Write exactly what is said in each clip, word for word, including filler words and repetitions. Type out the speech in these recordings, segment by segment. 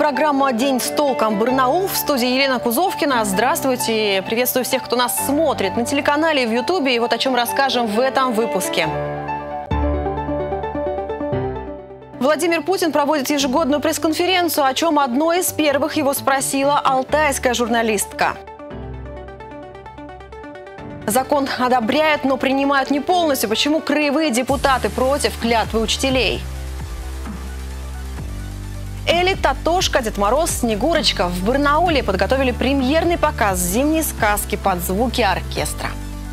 программа «День с толком. Барнаул». В студии Елена Кузовкина. Здравствуйте. Приветствую всех, кто нас смотрит на телеканале, в Ютубе. И вот о чем расскажем в этом выпуске. Владимир Путин проводит ежегодную пресс-конференцию, о чем одной из первых его спросила алтайская журналистка. Закон одобряют, но принимают не полностью. Почему краевые депутаты против клятвы учителей? Элли, Татошка, Дед Мороз, Снегурочка. В Барнауле подготовили премьерный показ зимней сказки под звуки оркестра.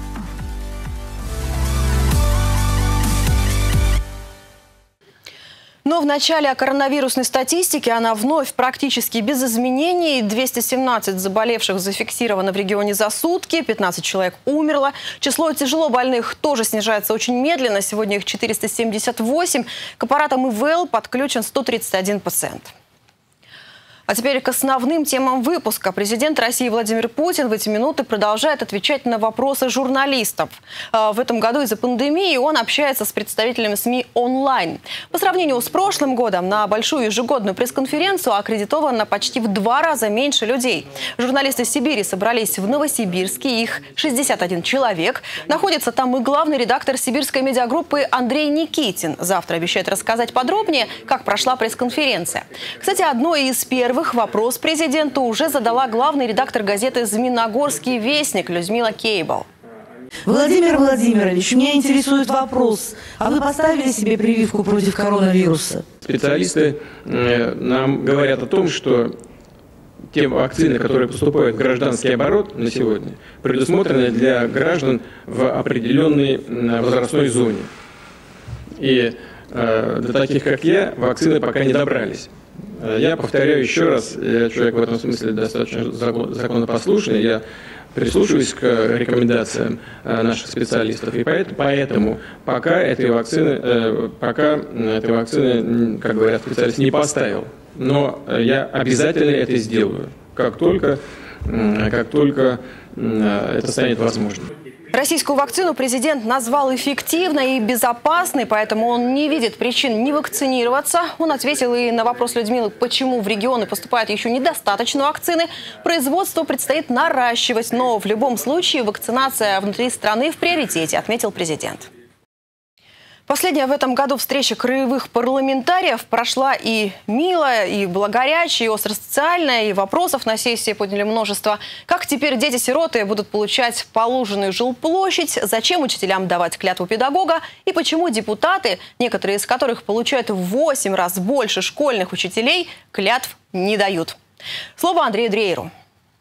Но в начале о коронавирусной статистике. Она вновь практически без изменений. двести семнадцать заболевших зафиксировано в регионе за сутки. пятнадцать человек умерло. Число тяжело больных тоже снижается очень медленно. Сегодня их четыреста семьдесят восемь. К аппаратам И В Л подключен сто тридцать один пациент. А теперь к основным темам выпуска. Президент России Владимир Путин в эти минуты продолжает отвечать на вопросы журналистов. В этом году из-за пандемии он общается с представителями СМИ онлайн. По сравнению с прошлым годом на большую ежегодную пресс-конференцию аккредитовано почти в два раза меньше людей. Журналисты Сибири собрались в Новосибирске, их шестьдесят один человек. Находится там и главный редактор сибирской медиагруппы Андрей Никитин. Завтра обещает рассказать подробнее, как прошла пресс-конференция. Кстати, одной из первых вопрос президенту уже задала главный редактор газеты «Змеиногорский вестник» Людмила Кейбл. Владимир Владимирович, меня интересует вопрос. А вы поставили себе прививку против коронавируса? Специалисты э, нам говорят о том, что те вакцины, которые поступают в гражданский оборот на сегодня, предусмотрены для граждан в определенной возрастной зоне. И э, для таких, как я, вакцины пока не добрались. Я повторяю еще раз, я человек в этом смысле достаточно законопослушный, я прислушиваюсь к рекомендациям наших специалистов, и поэтому пока этой вакцины, пока этой вакцины, как говорят специалисты, не поставил. Но я обязательно это сделаю, как только, как только это станет возможным. Российскую вакцину президент назвал эффективной и безопасной, поэтому он не видит причин не вакцинироваться. Он ответил и на вопрос Людмилы, почему в регионы поступает еще недостаточно вакцины. Производство предстоит наращивать, но в любом случае вакцинация внутри страны в приоритете, отметил президент. Последняя в этом году встреча краевых парламентариев прошла и мило, и была горячая, и остро-социальная, и вопросов на сессии подняли множество. Как теперь дети-сироты будут получать положенную жилплощадь, зачем учителям давать клятву педагога и почему депутаты, некоторые из которых получают в восемь раз больше школьных учителей, клятв не дают. Слово Андрею Дрейеру.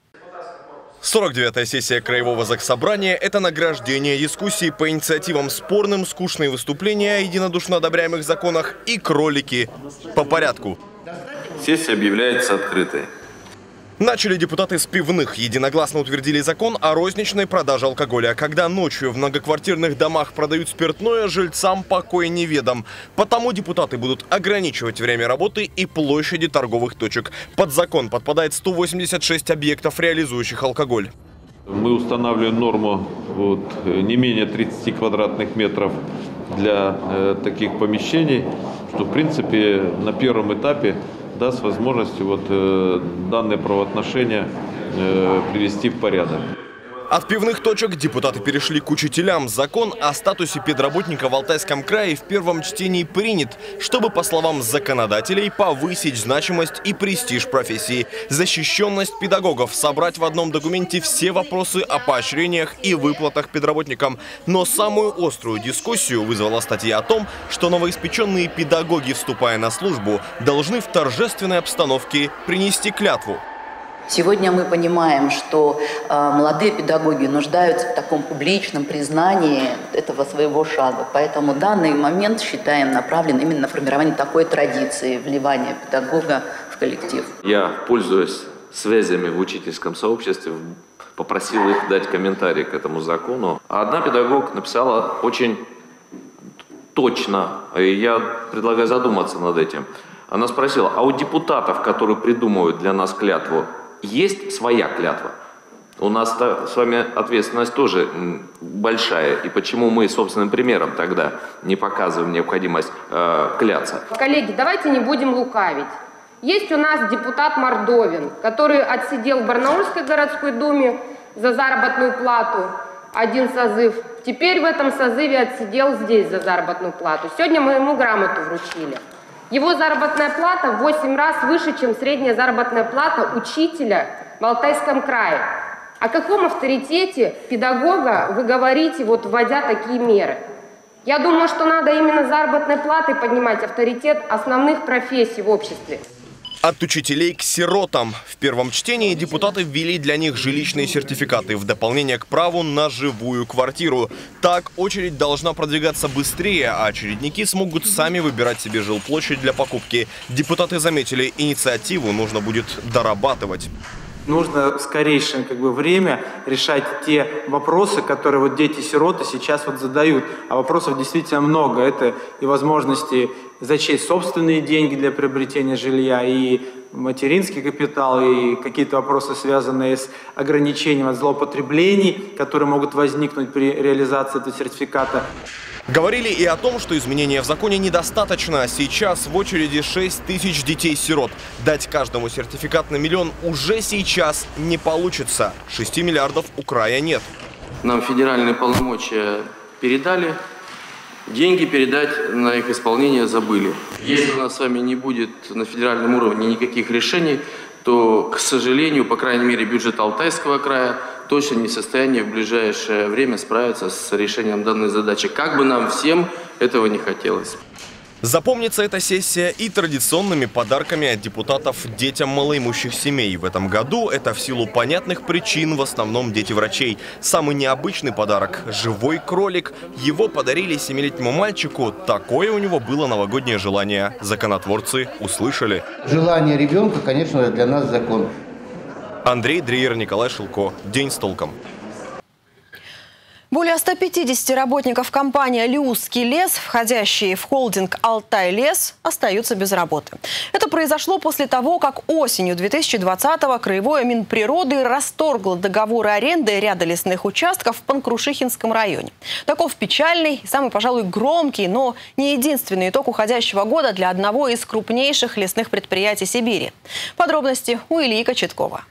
сорок девятая сессия Краевого Заксобрания – это награждение, дискуссии по инициативам спорным, скучные выступления о единодушно одобряемых законах и кролики. По порядку. Сессия объявляется открытой. Начали депутаты с пивных. Единогласно утвердили закон о розничной продаже алкоголя. Когда ночью в многоквартирных домах продают спиртное, жильцам покой неведом. Потому депутаты будут ограничивать время работы и площади торговых точек. Под закон подпадает сто восемьдесят шесть объектов, реализующих алкоголь. Мы устанавливаем норму вот, не менее тридцати квадратных метров для э, таких помещений, что в принципе на первом этапе даст возможность вот, э, данные правоотношения э, привести в порядок. От пивных точек депутаты перешли к учителям. Закон о статусе педработника в Алтайском крае в первом чтении принят, чтобы, по словам законодателей, повысить значимость и престиж профессии. Защищенность педагогов, собрать в одном документе все вопросы о поощрениях и выплатах педработникам. Но самую острую дискуссию вызвала статья о том, что новоиспеченные педагоги, вступая на службу, должны в торжественной обстановке принести клятву. Сегодня мы понимаем, что э, молодые педагоги нуждаются в таком публичном признании этого своего шага. Поэтому данный момент считаем направлен именно на формирование такой традиции вливания педагога в коллектив. Я, пользуясь связями в учительском сообществе, попросил их дать комментарий к этому закону. А одна педагог написала очень точно, и я предлагаю задуматься над этим. Она спросила, а у депутатов, которые придумывают для нас клятву, есть своя клятва? У нас с вами ответственность тоже большая. И почему мы собственным примером тогда не показываем необходимость э, кляться? Коллеги, давайте не будем лукавить. Есть у нас депутат Мордовин, который отсидел в Барнаульской городской думе за заработную плату один созыв. Теперь в этом созыве отсидел здесь за заработную плату. Сегодня мы ему грамоту вручили. Его заработная плата в восемь раз выше, чем средняя заработная плата учителя в Алтайском крае. О каком авторитете педагога вы говорите, вот вводя такие меры? Я думаю, что надо именно заработной платой поднимать авторитет основных профессий в обществе. От учителей к сиротам. В первом чтении депутаты ввели для них жилищные сертификаты в дополнение к праву на живую квартиру. Так очередь должна продвигаться быстрее, а очередники смогут сами выбирать себе жилплощадь для покупки. Депутаты заметили, инициативу нужно будет дорабатывать. Нужно в скорейшее как бы, время решать те вопросы, которые вот дети-сироты сейчас вот задают. А вопросов действительно много. Это и возможности зачесть собственные деньги для приобретения жилья, и материнский капитал, и какие-то вопросы, связанные с ограничением от злоупотреблений, которые могут возникнуть при реализации этого сертификата. Говорили и о том, что изменения в законе недостаточно. Сейчас в очереди шесть тысяч детей-сирот. Дать каждому сертификат на миллион уже сейчас не получится. шести миллиардов у края нет. Нам федеральные полномочия передали, деньги передать на их исполнение забыли. Если у нас с вами не будет на федеральном уровне никаких решений, то, к сожалению, по крайней мере, бюджет Алтайского края точно не в состоянии в ближайшее время справиться с решением данной задачи. Как бы нам всем этого не хотелось. Запомнится эта сессия и традиционными подарками от депутатов детям малоимущих семей. В этом году это в силу понятных причин в основном дети врачей. Самый необычный подарок – живой кролик. Его подарили семилетнему мальчику. Такое у него было новогоднее желание. Законотворцы услышали. Желание ребенка, конечно, для нас закон. Андрей Дриер, Николай Шилко. День с толком. Более ста пятидесяти работников компании «Алиусский лес», входящие в холдинг «Алтай-лес», остаются без работы. Это произошло после того, как осенью две тысячи двадцатого Краевое Минприроды расторгло договоры аренды ряда лесных участков в Панкрушихинском районе. Таков печальный, самый, пожалуй, громкий, но не единственный итог уходящего года для одного из крупнейших лесных предприятий Сибири. Подробности у Ильи Кочеткова.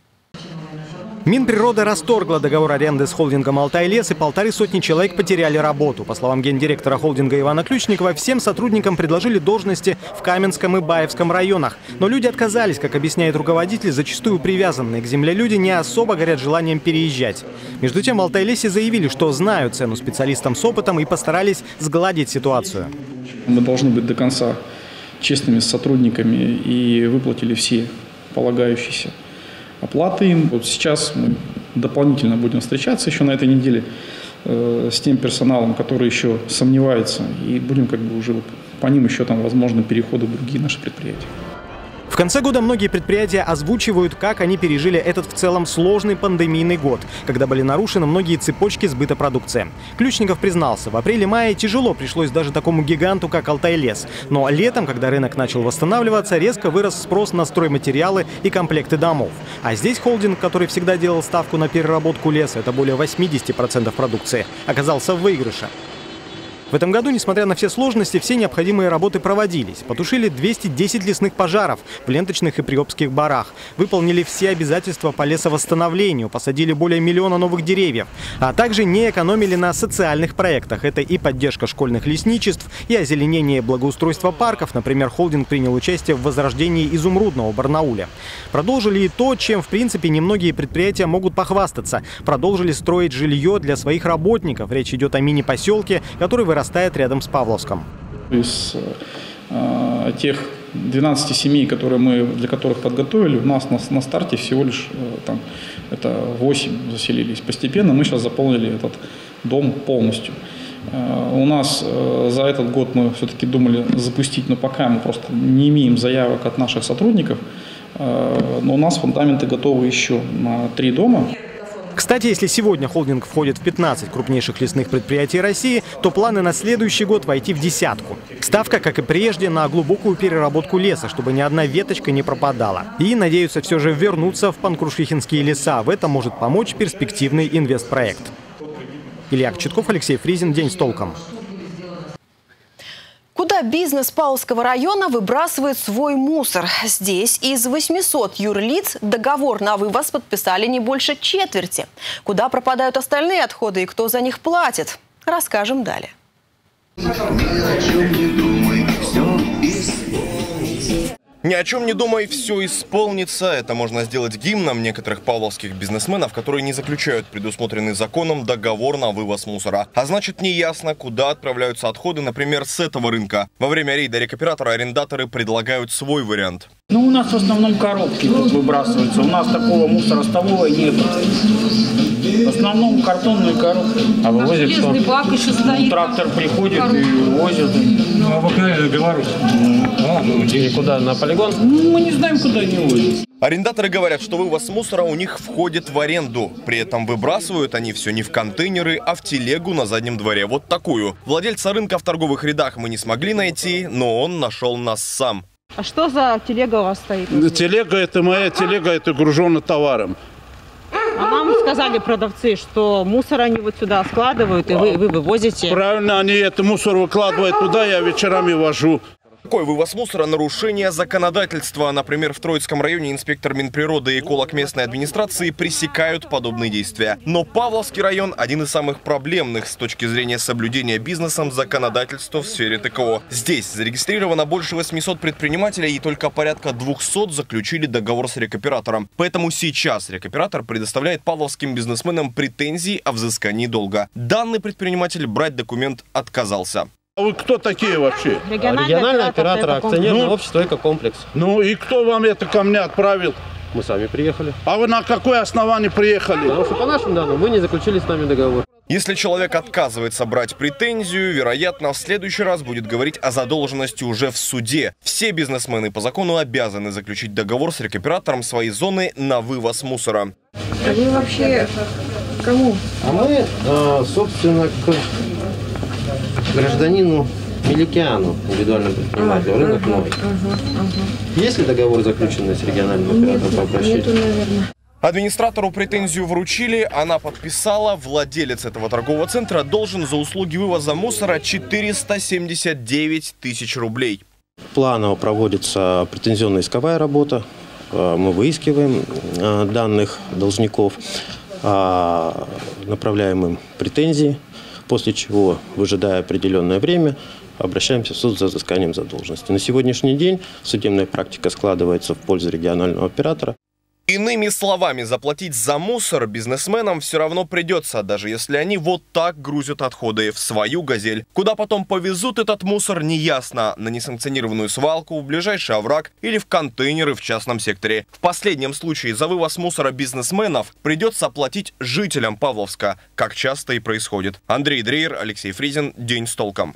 Минприрода расторгла договор аренды с холдингом «Алтай-лес», и полторы сотни человек потеряли работу. По словам гендиректора холдинга Ивана Ключникова, всем сотрудникам предложили должности в Каменском и Баевском районах. Но люди отказались, как объясняет руководитель, зачастую привязанные к земле люди не особо горят желанием переезжать. Между тем в «Алтай-лесе» заявили, что знают цену специалистам с опытом и постарались сгладить ситуацию. Мы должны быть до конца честными с сотрудниками и выплатили все полагающиеся оплаты. Вот сейчас мы дополнительно будем встречаться еще на этой неделе э, с тем персоналом, который еще сомневается, и будем как бы уже по ним еще там возможно переходы в другие наши предприятия. В конце года многие предприятия озвучивают, как они пережили этот в целом сложный пандемийный год, когда были нарушены многие цепочки сбыта продукции. Ключников признался, в апреле-мае тяжело пришлось даже такому гиганту, как «Алтай-лес». Но летом, когда рынок начал восстанавливаться, резко вырос спрос на стройматериалы и комплекты домов. А здесь холдинг, который всегда делал ставку на переработку леса, это более восьмидесяти процентов продукции, оказался в выигрыше. В этом году, несмотря на все сложности, все необходимые работы проводились. Потушили двести десять лесных пожаров в Ленточных и Приобских барах. Выполнили все обязательства по лесовосстановлению, посадили более миллиона новых деревьев. А также не экономили на социальных проектах. Это и поддержка школьных лесничеств, и озеленение и благоустройство парков. Например, холдинг принял участие в возрождении изумрудного Барнауля. Продолжили и то, чем, в принципе, немногие предприятия могут похвастаться. Продолжили строить жилье для своих работников. Речь идет о мини-поселке, который вырастает стоят рядом с Павловском. Из э, тех двенадцати семей, которые мы, для которых подготовили, у нас на, на старте всего лишь э, там, это восемь заселились. Постепенно мы сейчас заполнили этот дом полностью. Э, у нас э, за этот год мы все-таки думали запустить, но пока мы просто не имеем заявок от наших сотрудников. Э, но у нас фундаменты готовы еще на три дома. Кстати, если сегодня холдинг входит в пятнадцать крупнейших лесных предприятий России, то планы на следующий год войти в десятку. Ставка, как и прежде, на глубокую переработку леса, чтобы ни одна веточка не пропадала. И надеются все же вернуться в панкрушихинские леса. В этом может помочь перспективный инвестпроект. Илья Кочетков, Алексей Фризин. День с толком. Куда бизнес Павловского района выбрасывает свой мусор. Здесь из восьмисот юрлиц договор на вывоз подписали не больше четверти. Куда пропадают остальные отходы и кто за них платит, расскажем далее. Ни о чем не думай, все исполнится. Это можно сделать гимном некоторых павловских бизнесменов, которые не заключают предусмотренный законом договор на вывоз мусора. А значит, неясно, куда отправляются отходы, например, с этого рынка. Во время рейда рекоператора арендаторы предлагают свой вариант. Ну, у нас в основном коробки тут выбрасываются. У нас такого мусора столовой нет. В основном картонные коробки. А вывозят что? Бак еще стоит. Ну, трактор приходит коробки. И возит. Ну, обыкновенно Беларусь. А, и куда? На полигон? Ну, мы не знаем, куда они возят. Арендаторы говорят, что вывоз мусора у них входит в аренду. При этом выбрасывают они все не в контейнеры, а в телегу на заднем дворе. Вот такую. Владельца рынка в торговых рядах мы не смогли найти, но он нашел нас сам. А что за телега у вас стоит? Телега, это моя телега, это гружена товаром. А нам сказали продавцы, что мусор они вот сюда складывают, и вы, вы вывозите. Правильно, они это мусор выкладывают туда, я вечерами вожу. Такой вывоз мусора – нарушение законодательства. Например, в Троицком районе инспектор Минприроды и эколог местной администрации пресекают подобные действия. Но Павловский район – один из самых проблемных с точки зрения соблюдения бизнесом законодательства в сфере ТКО. Здесь зарегистрировано больше восьмисот предпринимателей, и только порядка двухсот заключили договор с рекоператором. Поэтому сейчас рекоператор предоставляет павловским бизнесменам претензии о взыскании долга. Данный предприниматель брать документ отказался. А вы кто такие вообще? Региональный, Региональный оператор, оператор акционерное ну, общество «Экокомплекс». Ну и кто вам это ко мне отправил? Мы сами приехали. А вы на какое основание приехали? Потому что по нашим данным вы не заключили с нами договор. Если человек отказывается брать претензию, вероятно, в следующий раз будет говорить о задолженности уже в суде. Все бизнесмены по закону обязаны заключить договор с рекоператором своей зоны на вывоз мусора. А вы вообще кому? А мы, собственно, к гражданину Меликиану, индивидуальному предпринимателю, рынок новый. Ага, ага. Есть ли договор, заключенный с региональным оператором по обращению? Нету, наверное. Администратору претензию вручили, она подписала. Владелец этого торгового центра должен за услуги вывоза мусора четыреста семьдесят девять тысяч рублей. Планово проводится претензионно-исковая работа. Мы выискиваем данных должников, направляем им претензии, после чего, выжидая определенное время, обращаемся в суд за взысканием задолженности. На сегодняшний день судебная практика складывается в пользу регионального оператора. Иными словами, заплатить за мусор бизнесменам все равно придется, даже если они вот так грузят отходы в свою «Газель». Куда потом повезут этот мусор, неясно. На несанкционированную свалку, в ближайший овраг или в контейнеры в частном секторе. В последнем случае за вывоз мусора бизнесменов придется оплатить жителям Павловска, как часто и происходит. Андрей Дрейер, Алексей Фризин. День с толком.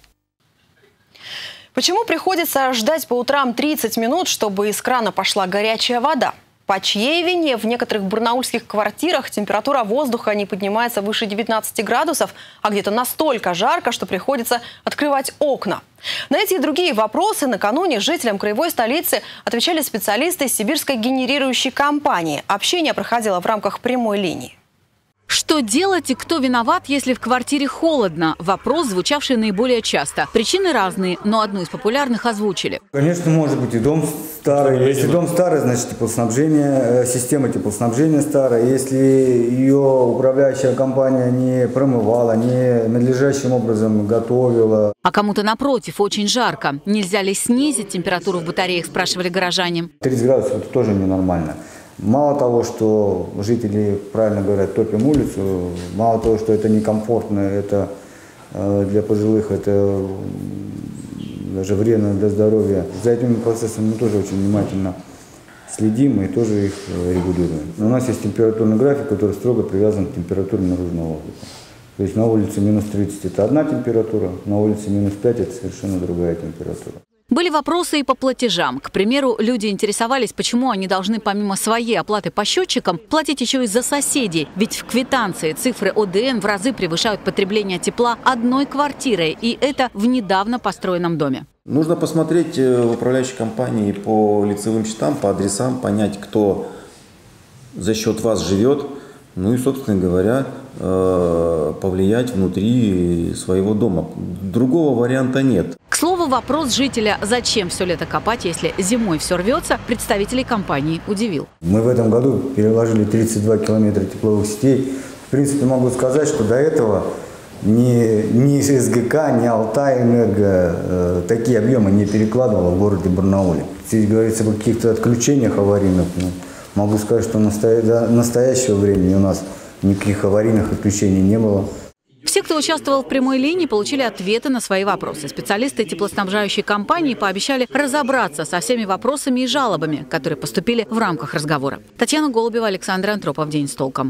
Почему приходится ждать по утрам тридцать минут, чтобы из крана пошла горячая вода? По чьей вине в некоторых барнаульских квартирах температура воздуха не поднимается выше девятнадцати градусов, а где-то настолько жарко, что приходится открывать окна? На эти и другие вопросы накануне жителям краевой столицы отвечали специалисты сибирской генерирующей компании. Общение проходило в рамках прямой линии. Что делать и кто виноват, если в квартире холодно? Вопрос, звучавший наиболее часто. Причины разные, но одну из популярных озвучили. Конечно, может быть и дом старый. Если дом старый, значит теплоснабжение, система теплоснабжения старая. Если ее управляющая компания не промывала, не надлежащим образом готовила. А кому-то напротив, очень жарко. Нельзя ли снизить температуру в батареях, спрашивали горожане. тридцать градусов – это тоже ненормально. Мало того, что жители, правильно говорят, топим улицу, мало того, что это некомфортно, это для пожилых, это даже вредно для здоровья. За этими процессами мы тоже очень внимательно следим и тоже их регулируем. У нас есть температурный график, который строго привязан к температуре наружного воздуха. То есть на улице минус тридцать – это одна температура, на улице минус пять – это совершенно другая температура. Были вопросы и по платежам. К примеру, люди интересовались, почему они должны помимо своей оплаты по счетчикам платить еще и за соседей. Ведь в квитанции цифры О Дэ Эн в разы превышают потребление тепла одной квартирой. И это в недавно построенном доме. Нужно посмотреть в управляющей компании по лицевым счетам, по адресам, понять, кто за счет вас живет. Ну и, собственно говоря, повлиять внутри своего дома. Другого варианта нет. К К слову, вопрос жителя «зачем все лето копать, если зимой все рвется?» представителей компании удивил. Мы в этом году переложили тридцать два километра тепловых сетей. В принципе, могу сказать, что до этого ни, ни СГК, ни Алтайэнерго э, такие объемы не перекладывало в городе Барнауле. Здесь говорится о каких-то отключениях аварийных. Но могу сказать, что до настоящего времени у нас никаких аварийных отключений не было. Все, кто участвовал в прямой линии, получили ответы на свои вопросы. Специалисты теплоснабжающей компании пообещали разобраться со всеми вопросами и жалобами, которые поступили в рамках разговора. Татьяна Голубева, Александр Антропов. День с толком.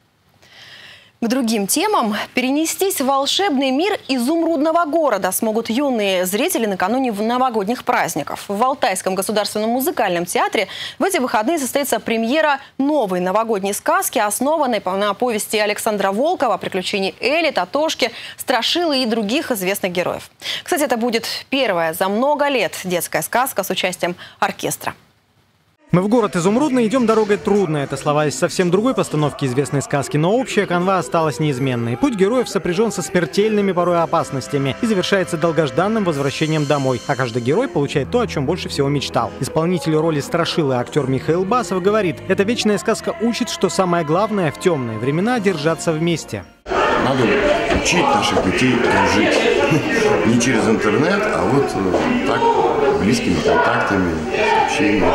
К другим темам. Перенестись в волшебный мир изумрудного города смогут юные зрители накануне новогодних праздников. В Алтайском государственном музыкальном театре в эти выходные состоится премьера новой новогодней сказки, основанной на повести Александра Волкова «Приключения Эли», «Татошки», «Страшилы» и других известных героев. Кстати, это будет первая за много лет детская сказка с участием оркестра. Мы в город Изумрудный идем дорогой трудной. Это слова из совсем другой постановки известной сказки, но общая канва осталась неизменной. Путь героев сопряжен со смертельными порой опасностями и завершается долгожданным возвращением домой. А каждый герой получает то, о чем больше всего мечтал. Исполнитель роли Страшилы актер Михаил Басов говорит: эта вечная сказка учит, что самое главное в темные времена — держаться вместе. Надо учить наших детей дружить. Не через интернет, а вот так, близкими контактами, общением.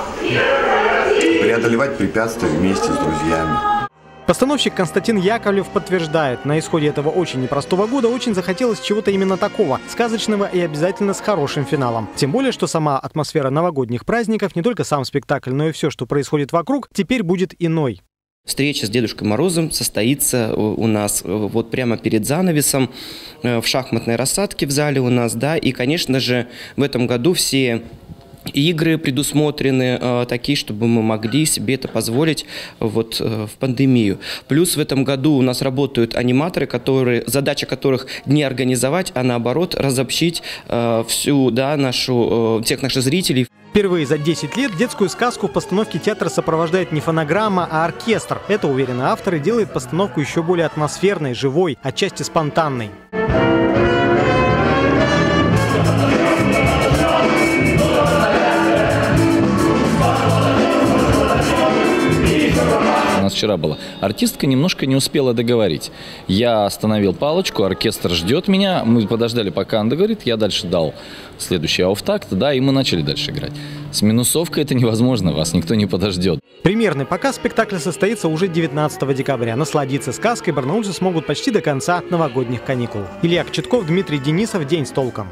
Преодолевать препятствия вместе с друзьями. Постановщик Константин Яковлев подтверждает, на исходе этого очень непростого года очень захотелось чего-то именно такого, сказочного и обязательно с хорошим финалом. Тем более, что сама атмосфера новогодних праздников, не только сам спектакль, но и все, что происходит вокруг, теперь будет иной. Встреча с Дедушкой Морозом состоится у нас вот прямо перед занавесом, в шахматной рассадке в зале у нас, да, и, конечно же, в этом году все игры предусмотрены э, такие, чтобы мы могли себе это позволить вот, э, в пандемию. Плюс в этом году у нас работают аниматоры, которые, задача которых не организовать, а наоборот разобщить э, всю, да, нашу, э, всех наших зрителей. Впервые за десять лет детскую сказку в постановке театра сопровождает не фонограмма, а оркестр. Это, уверены авторы, делает постановку еще более атмосферной, живой, отчасти спонтанной. У нас вчера была артистка, немножко не успела договорить. Я остановил палочку, оркестр ждет меня. Мы подождали, пока она договорит. Я дальше дал следующий ауфтакт, да, и мы начали дальше играть. С минусовкой это невозможно, вас никто не подождет. Премьерный показ спектакля состоится уже девятнадцатого декабря. Насладиться сказкой барнаульцы смогут почти до конца новогодних каникул. Илья Кочетков, Дмитрий Денисов. День с толком.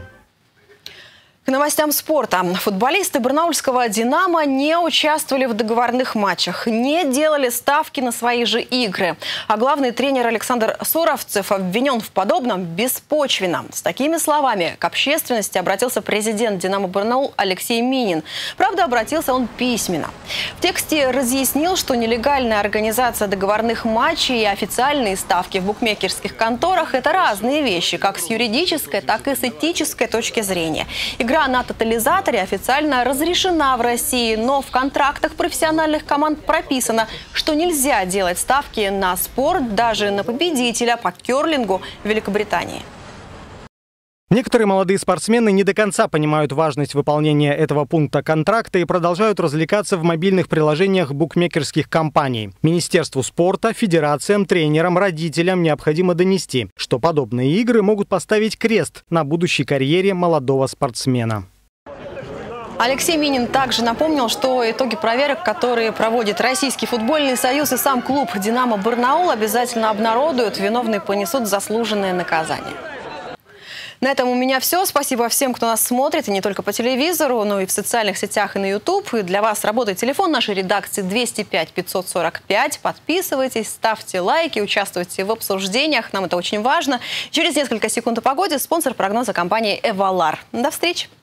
К новостям спорта. Футболисты барнаульского «Динамо» не участвовали в договорных матчах, не делали ставки на свои же игры. А главный тренер Александр Суровцев обвинен в подобном беспочвенно. С такими словами к общественности обратился президент «Динамо Барнаул» Алексей Минин. Правда, обратился он письменно. В тексте разъяснил, что нелегальная организация договорных матчей и официальные ставки в букмекерских конторах – это разные вещи, как с юридической, так и с этической точки зрения. Игра на тотализаторе официально разрешена в России, но в контрактах профессиональных команд прописано, что нельзя делать ставки на спорт, даже на победителя по керлингу в Великобритании. Некоторые молодые спортсмены не до конца понимают важность выполнения этого пункта контракта и продолжают развлекаться в мобильных приложениях букмекерских компаний. Министерству спорта, федерациям, тренерам, родителям необходимо донести, что подобные игры могут поставить крест на будущей карьере молодого спортсмена. Алексей Минин также напомнил, что итоги проверок, которые проводит Российский футбольный союз и сам клуб «Динамо Барнаул», обязательно обнародуют, виновные понесут заслуженное наказание. На этом у меня все. Спасибо всем, кто нас смотрит, и не только по телевизору, но и в социальных сетях и на YouTube. И для вас работает телефон нашей редакции двести пять пятьсот сорок пять. Подписывайтесь, ставьте лайки, участвуйте в обсуждениях. Нам это очень важно. Через несколько секунд о погоде. Спонсор прогноза — компания «Эвалар». До встречи!